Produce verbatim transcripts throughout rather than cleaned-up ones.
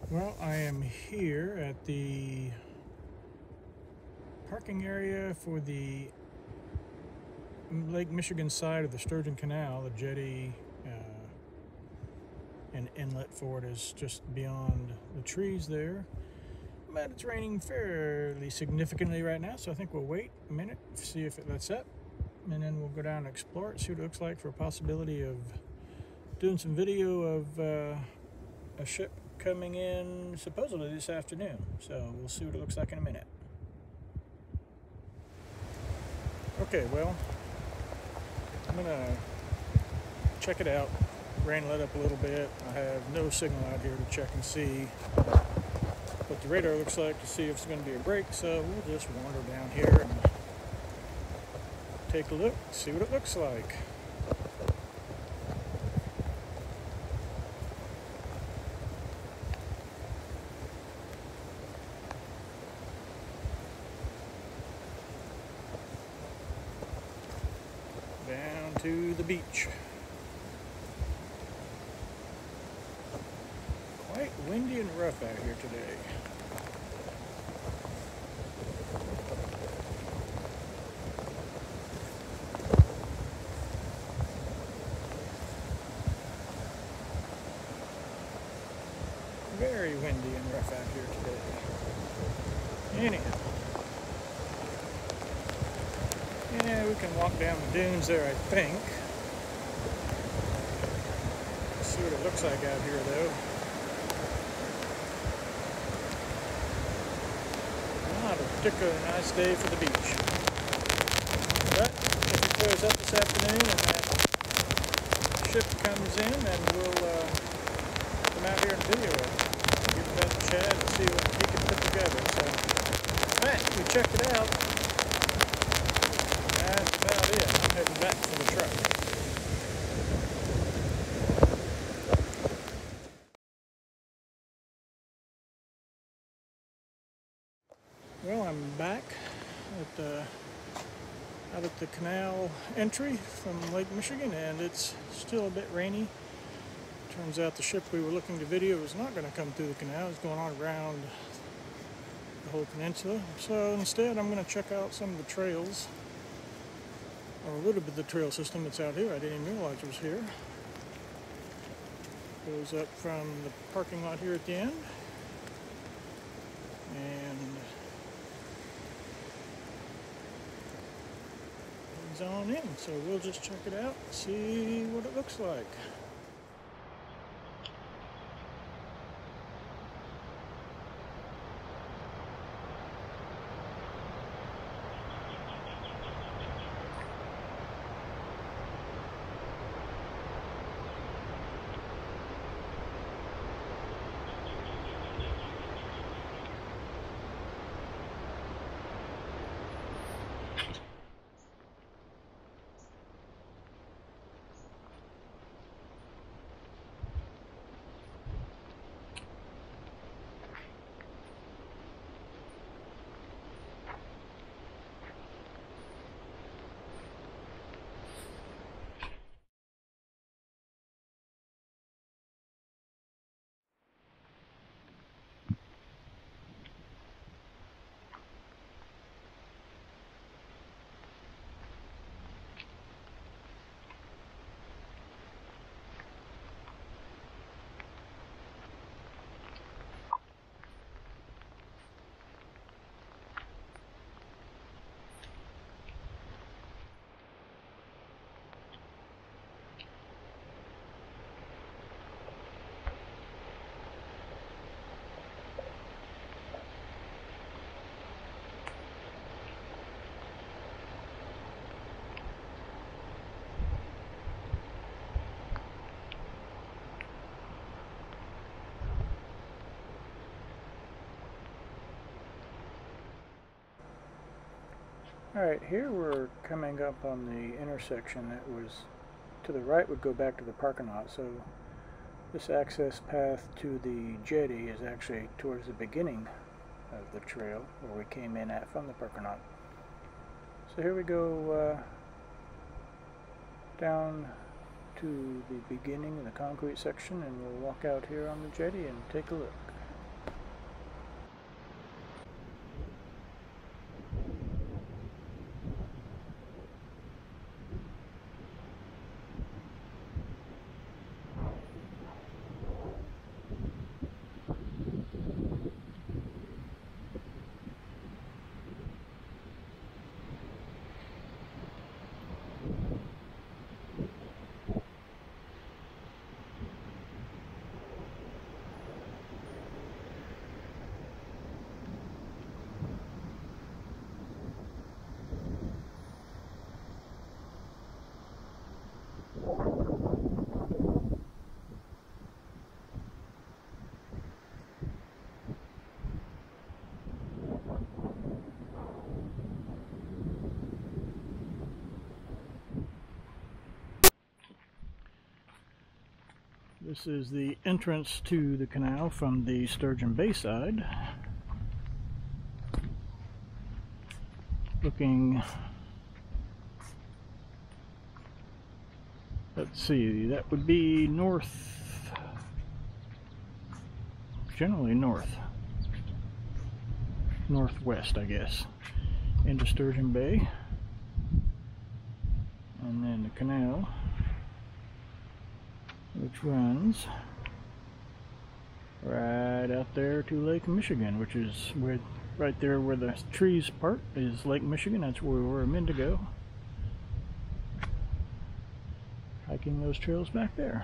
Well, I am here at the parking area for the Lake Michigan side of the Sturgeon Canal. The jetty uh, and inlet for it is just beyond the trees there. But it's raining fairly significantly right now, so I think we'll wait a minute, see if it lets up, and then we'll go down and explore it, see what it looks like for a possibility of doing some video of uh, a ship coming in supposedly this afternoon. So we'll see what it looks like in a minute. Okay, well, I'm gonna check it out. Rain let up a little bit. I have no signal out here to check and see what the radar looks like to see if it's going to be a break, so we'll just wander down here and take a look, see what it looks like. Down to the beach. Quite windy and rough out here today. Very windy and rough out here today. Anyhow. Yeah, we can walk down the dunes there, I think. Let's see what it looks like out here, though. Not a particularly nice day for the beach. But if it clears up this afternoon and that ship comes in, then we'll uh, come out here and video it. Give it that to Chad and see what he can put together. So, alright, we checked it out. That's about it. I'm heading back for the truck. Well, I'm back at uh, out at the canal entry from Lake Michigan, and it's still a bit rainy. Turns out the ship we were looking to video was not going to come through the canal. It's going on around the whole peninsula. So instead, I'm going to check out some of the trails, or a little bit of the trail system that's out here. I didn't even realize it was here. Goes up from the parking lot here at the end, and heads on in. So we'll just check it out, see what it looks like. Alright, here we're coming up on the intersection that was to the right would go back to the parking lot, so this access path to the jetty is actually towards the beginning of the trail where we came in at from the parking lot. So here we go uh, down to the beginning of the concrete section, and we'll walk out here on the jetty and take a look. This is the entrance to the canal from the Sturgeon Bay side. Looking, let's see, that would be north, generally north, northwest, I guess, into Sturgeon Bay. And then the canal, which runs right out there to Lake Michigan, which is where, right there where the trees part is Lake Michigan. That's where we're meant to go. Hiking those trails back there.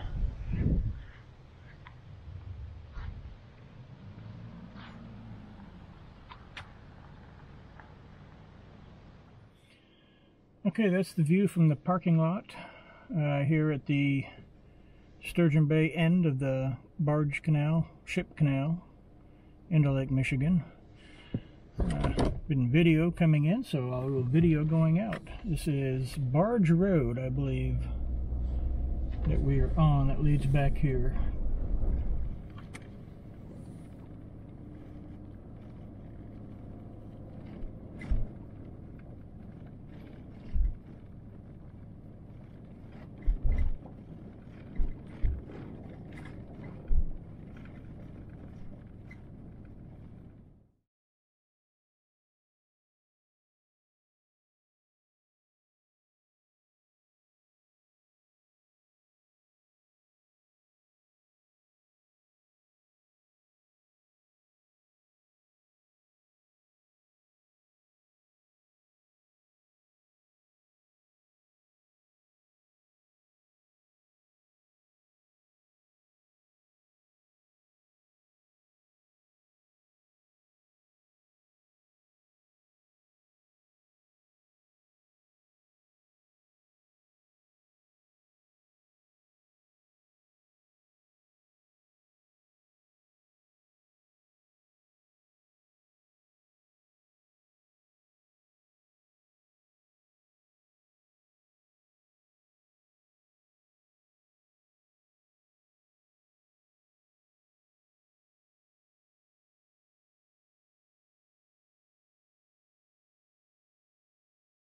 Okay, that's the view from the parking lot uh, here at the Sturgeon Bay end of the barge canal, ship canal, into Lake Michigan. Uh, been video coming in, so I'll do video going out. This is Barge Road, I believe, that we are on, that leads back here